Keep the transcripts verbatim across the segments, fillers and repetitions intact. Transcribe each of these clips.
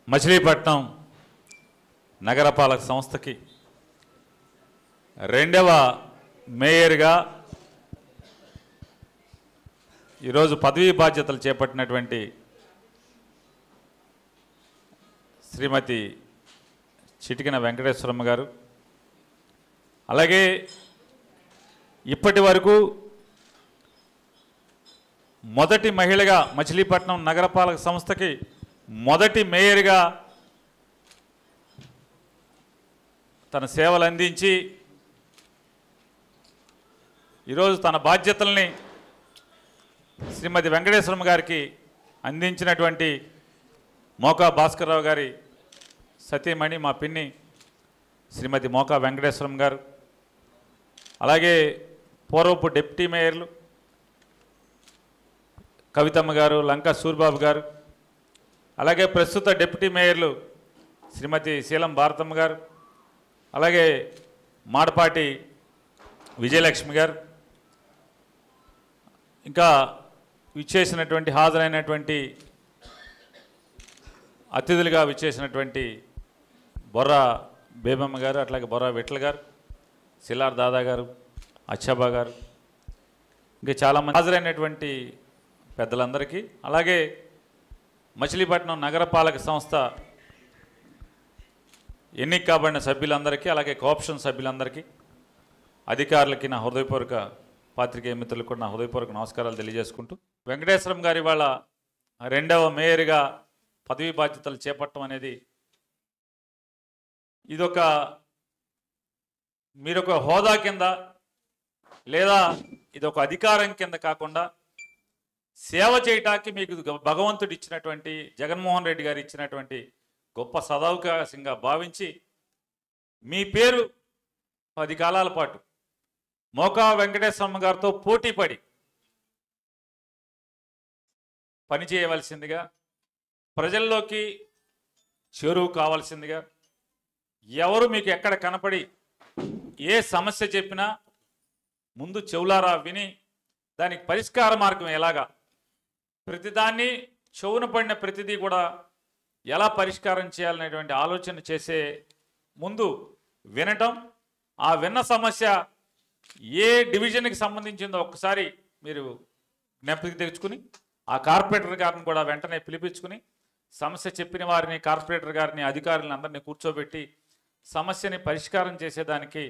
మచిలీపట్నం నగరపాలక సంస్థకి రెండవ మేయర్గా ఈరోజు పదవీ బాధ్యతలు చేపట్టినటువంటి శ్రీమతి చిటికిన వెంకటేశ్వరమ్మ గారు, అలాగే ఇప్పటి వరకు మొదటి మహిళగా మచిలీపట్నం నగరపాలక సంస్థకి మొదటి మేయర్గా తన సేవలు అందించి ఈరోజు తన బాధ్యతల్ని శ్రీమతి వెంకటేశ్వరమ్మ గారికి అందించినటువంటి మోకా భాస్కర్రావు గారి సతీమణి మా పిన్ని శ్రీమతి మోకా వెంకటేశ్వరమ్మ గారు, అలాగే పూర్వపు డిప్యూటీ మేయర్లు కవితమ్మ గారు, లంకా సూరిబాబు గారు, అలాగే ప్రస్తుత డిప్యూటీ మేయర్లు శ్రీమతి శీలం భారతమ్మ గారు, అలాగే మాడపాటి విజయలక్ష్మి గారు, ఇంకా విచ్చేసినటువంటి హాజరైనటువంటి అతిథులుగా విచ్చేసినటువంటి బొర్రా బేబమ్మ గారు, అట్లాగే బొర్రా విఠల్ గారు, సిలార్ దాదా గారు, అచ్చాబా గారు, ఇంకా చాలామంది హాజరైనటువంటి పెద్దలందరికీ, అలాగే మచిలీపట్నం నగరపాలక సంస్థ ఎన్నిక కాబడిన సభ్యులందరికీ, అలాగే కోఆప్షన్ సభ్యులందరికీ, అధికారులకి నా హృదయపూర్వక పాత్రికేయ మిత్రులకు కూడా నా హృదయపూర్వక నమస్కారాలు తెలియజేసుకుంటూ, వెంకటేశ్వరం గారి వాళ్ళ రెండవ మేయర్గా పదవీ బాధ్యతలు చేపట్టడం అనేది ఇదొక మీరొక హోదా కింద లేదా ఇదొక అధికారం కింద కాకుండా సేవ చేయటానికి మీకు భగవంతుడు ఇచ్చినటువంటి, జగన్మోహన్ రెడ్డి గారు ఇచ్చినటువంటి గొప్ప సదవకాశంగా భావించి మీ పేరు పది కాలాల పాటు మోకా వెంకటేశ్వరమ్మ గారితో పోటీపడి పనిచేయవలసిందిగా, ప్రజల్లోకి చేరువు కావాల్సిందిగా, ఎవరు మీకు ఎక్కడ కనపడి ఏ సమస్య చెప్పినా ముందు చెవులారా విని దానికి పరిష్కార మార్గం ఎలాగా, ప్రతిదాన్ని చెవున పడిన ప్రతిదీ కూడా ఎలా పరిష్కారం చేయాలనేటువంటి ఆలోచన చేసే ముందు వినటం, ఆ విన్న సమస్య ఏ డివిజన్కి సంబంధించిందో ఒక్కసారి మీరు జ్ఞాపకం తెచ్చుకుని ఆ కార్పొరేటర్ గారిని కూడా వెంటనే పిలిపించుకుని సమస్య చెప్పిన వారిని, కార్పొరేటర్ గారిని, అధికారులను అందరినీ కూర్చోబెట్టి సమస్యని పరిష్కారం చేసేదానికి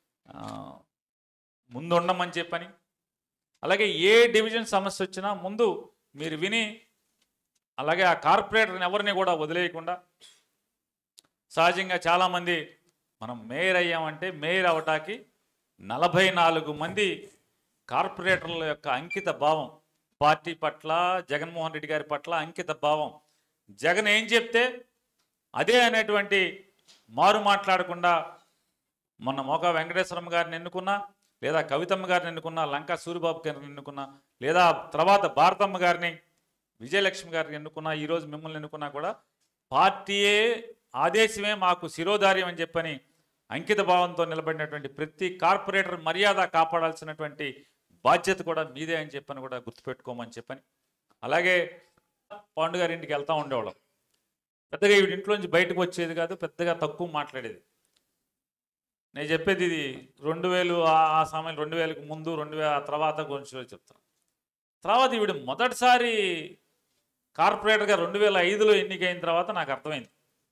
ముందు ఉండమని చెప్పని, అలాగే ఏ డివిజన్ సమస్య వచ్చినా ముందు మీరు విని, అలాగే ఆ కార్పొరేటర్ని ఎవరిని కూడా వదిలేయకుండా, సహజంగా చాలామంది మనం మేయర్ అయ్యామంటే మేయర్ అవటానికి నలభై నాలుగు మంది కార్పొరేటర్ల యొక్క అంకిత భావం, పార్టీ పట్ల, జగన్మోహన్ రెడ్డి గారి పట్ల అంకిత భావం, జగన్ ఏం చెప్తే అదే అనేటువంటి మారు మాట్లాడకుండా మొన్న మోకా వెంకటేశ్వరమ్మ గారిని ఎన్నుకున్నా, లేదా కవితమ్మ గారిని ఎన్నుకున్నా, లంకా సూరిబాబు గారిని ఎన్నుకున్నా, లేదా తర్వాత భారతమ్మ గారిని, విజయలక్ష్మి గారిని ఎన్నుకున్నా, ఈరోజు మిమ్మల్ని ఎన్నుకున్నా కూడా పార్టీయే ఆదేశమే మాకు శిరోధార్యం అని చెప్పని అంకిత భావంతో నిలబడినటువంటి ప్రతి కార్పొరేటర్ మర్యాద కాపాడాల్సినటువంటి బాధ్యత కూడా మీదే అని చెప్పని కూడా గుర్తుపెట్టుకోమని చెప్పని, అలాగే పాండు గారి ఇంటికి వెళ్తూ ఉండేవాళ్ళం. పెద్దగా వీడి ఇంట్లోంచి బయటకు వచ్చేది కాదు, పెద్దగా తక్కువ మాట్లాడేది. నేను చెప్పేది ఇది రెండు వేలు ఆ సమయం రెండు వేలకు ముందు, రెండు వేల తర్వాత గురించి చెప్తాను. తర్వాత ఈవిడ మొదటిసారి కార్పొరేటర్గా రెండు వేల ఐదులో ఎన్నికైన తర్వాత నాకు అర్థమైంది,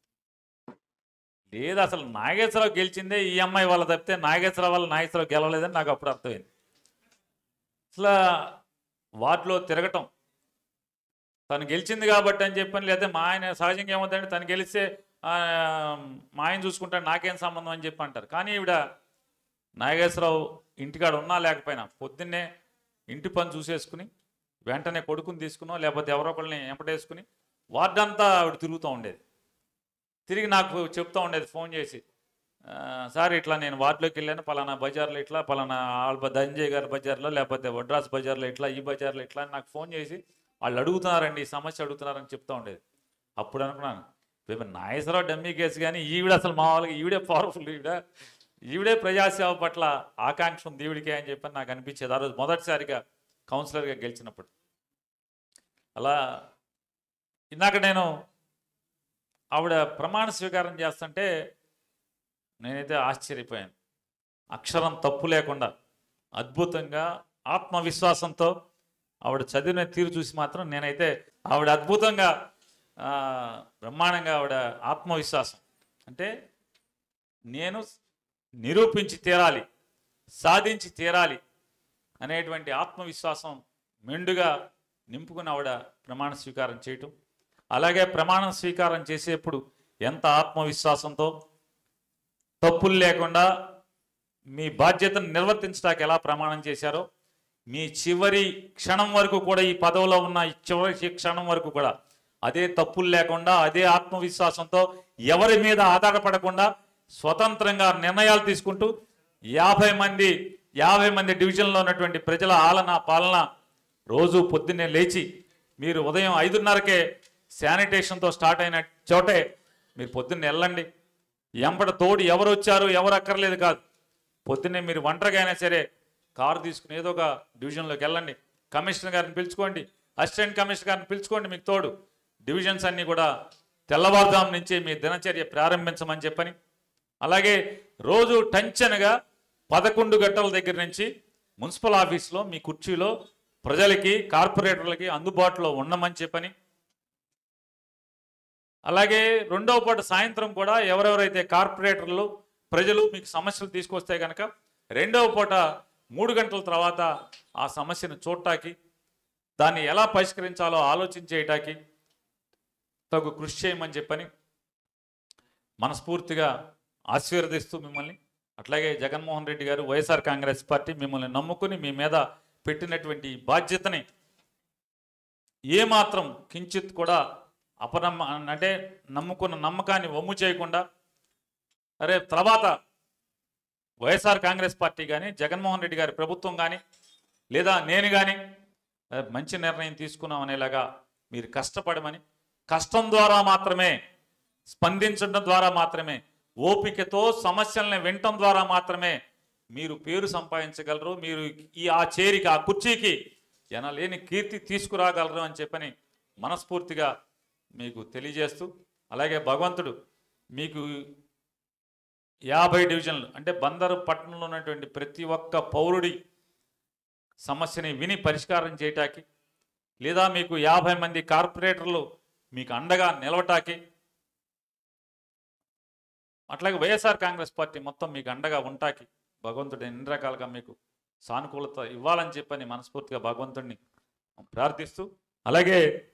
లేదు అసలు నాగేశ్వరరావు గెలిచిందే ఈ అమ్మాయి వాళ్ళ తప్పితే నాగేశ్వరరావు వల్ల నాగేశ్వరరావు గెలవలేదని నాకు అప్పుడు అర్థమైంది. అసలు వాటిలో తిరగటం, తను గెలిచింది కాబట్టి అని చెప్పని, లేదా మా ఆయన సహజంగా ఏమవుతుందంటే తను గెలిస్తే మా ఆయన చూసుకుంటాడు నాకేం సంబంధం అని చెప్పి అంటారు. కానీ ఈవిడ నాగేశ్వరరావు ఇంటికాడ ఉన్నా లేకపోయినా పొద్దున్నే ఇంటి పని చూసేసుకుని వెంటనే కొడుకుని తీసుకునో లేకపోతే ఎవరో ఒకరిని ఎంపటేసుకుని వార్డంతా ఆవిడ తిరుగుతూ ఉండేది. తిరిగి నాకు చెప్తూ ఉండేది ఫోన్ చేసి, సార్ ఇట్లా నేను వార్డులోకి వెళ్ళాను, పలానా బజార్లో ఇట్లా, పలానా ఆల్బ ధనంజయ్ గారి బజార్లో, లేకపోతే వడ్రాస్ బజార్లో ఇట్లా, ఈ బజార్లో ఇట్లా అని నాకు ఫోన్ చేసి వాళ్ళు అడుగుతున్నారండి, ఈ సమస్య అడుగుతున్నారని చెప్తూ ఉండేది. అప్పుడు అనుకున్నాను, నాగేశ్వరరావు డమ్మీ కేసు కానీ ఈవిడ అసలు మా వాళ్ళకి ఈవిడే పవర్ఫుల్, ఈవిడ ఈవిడే ప్రజాసేవ పట్ల ఆకాంక్ష ఉంది ఈవిడికే అని చెప్పని నాకు అనిపించేది ఆ రోజు మొదటిసారిగా కౌన్సిలర్గా గెలిచినప్పుడు. అలా ఇందాక నేను ఆవిడ ప్రమాణ స్వీకారం చేస్తుంటే నేనైతే ఆశ్చర్యపోయాను. అక్షరం తప్పు లేకుండా అద్భుతంగా ఆత్మవిశ్వాసంతో ఆవిడ చదివిన తీరు చూసి మాత్రం నేనైతే ఆవిడ అద్భుతంగా బ్రహ్మాండంగా ఆవిడ ఆత్మవిశ్వాసం అంటే నేను నిరూపించి తీరాలి, సాధించి తీరాలి అనేటువంటి ఆత్మవిశ్వాసం మెండుగా నింపుకుని ఆవిడ ప్రమాణ స్వీకారం చేయటం, అలాగే ప్రమాణ స్వీకారం చేసేప్పుడు ఎంత ఆత్మవిశ్వాసంతో తప్పులు లేకుండా మీ బాధ్యతను నిర్వర్తించడానికి ఎలా ప్రమాణం చేశారో మీ చివరి క్షణం వరకు కూడా ఈ పదవిలో ఉన్న చివరి క్షణం వరకు కూడా అదే తప్పులు లేకుండా అదే ఆత్మవిశ్వాసంతో ఎవరి మీద ఆధారపడకుండా స్వతంత్రంగా నిర్ణయాలు తీసుకుంటూ యాభై మంది యాభై మంది డివిజన్లో ఉన్నటువంటి ప్రజల ఆలన పాలన రోజు పొద్దున్నే లేచి మీరు ఉదయం ఐదున్నరకే శానిటేషన్తో స్టార్ట్ అయిన చోటే మీరు పొద్దున్నే వెళ్ళండి. ఎంబడ తోడు ఎవరు వచ్చారు ఎవరు అక్కర్లేదు కాదు, పొద్దున్నే మీరు ఒంటరిగా అయినా సరే కారు తీసుకుని ఏదో ఒక డివిజన్లోకి వెళ్ళండి. కమిషనర్ గారిని పిలుచుకోండి, అసిస్టెంట్ కమిషనర్ గారిని పిలుచుకోండి, మీకు తోడు డివిజన్స్ అన్నీ కూడా తెల్లవారుజాము నుంచి మీ దినచర్య ప్రారంభించమని చెప్పని, అలాగే రోజు టెన్షన్గా పదకొండు గంటల దగ్గర నుంచి మున్సిపల్ ఆఫీస్లో మీ కుర్చీలో ప్రజలకి కార్పొరేటర్లకి అందుబాటులో ఉండమని చెప్పని, అలాగే రెండవ పూట సాయంత్రం కూడా ఎవరెవరైతే కార్పొరేటర్లు ప్రజలు మీకు సమస్యలు తీసుకొస్తే కనుక రెండవ పూట మూడు గంటల తర్వాత ఆ సమస్యను చూడటానికి దాన్ని ఎలా పరిష్కరించాలో ఆలోచించేయటానికి తగు కృషి చేయమని చెప్పని మనస్ఫూర్తిగా ఆశీర్వదిస్తూ మిమ్మల్ని, అట్లాగే జగన్మోహన్ రెడ్డి గారు వైఎస్ఆర్ కాంగ్రెస్ పార్టీ మిమ్మల్ని నమ్ముకుని మీ మీద పెట్టినటువంటి బాధ్యతని ఏమాత్రం కించిత్ కూడా అపనమ్మ అంటే నమ్ముకున్న నమ్మకాన్ని వమ్ము చేయకుండా, అరే తర్వాత వైఎస్ఆర్ కాంగ్రెస్ పార్టీ కానీ జగన్మోహన్ రెడ్డి గారి ప్రభుత్వం కానీ లేదా నేను కానీ మంచి నిర్ణయం తీసుకున్నాం అనేలాగా మీరు కష్టపడమని, కష్టం ద్వారా మాత్రమే స్పందించడం ద్వారా మాత్రమే ఓపికతో సమస్యల్ని వినటం ద్వారా మాత్రమే మీరు పేరు సంపాదించగలరు, మీరు ఈ ఆ చేరికి ఆ కుర్చీకి ఎనలేని కీర్తి తీసుకురాగలరు అని చెప్పని మనస్ఫూర్తిగా మీకు తెలియజేస్తూ, అలాగే భగవంతుడు మీకు యాభై డివిజన్లు అంటే బందరు పట్టణంలో ఉన్నటువంటి ప్రతి ఒక్క పౌరుడి సమస్యని విని పరిష్కారం చేయటానికి, లేదా మీకు యాభై మంది కార్పొరేటర్లు మీకు అండగా నిలవటానికి, అట్లాగే వైఎస్ఆర్ కాంగ్రెస్ పార్టీ మొత్తం మీకు అండగా ఉంటాకి భగవంతుడు ఎన్ని రకాలుగా మీకు సానుకూలత ఇవ్వాలని చెప్పని మనస్ఫూర్తిగా భగవంతుడిని ప్రార్థిస్తూ, అలాగే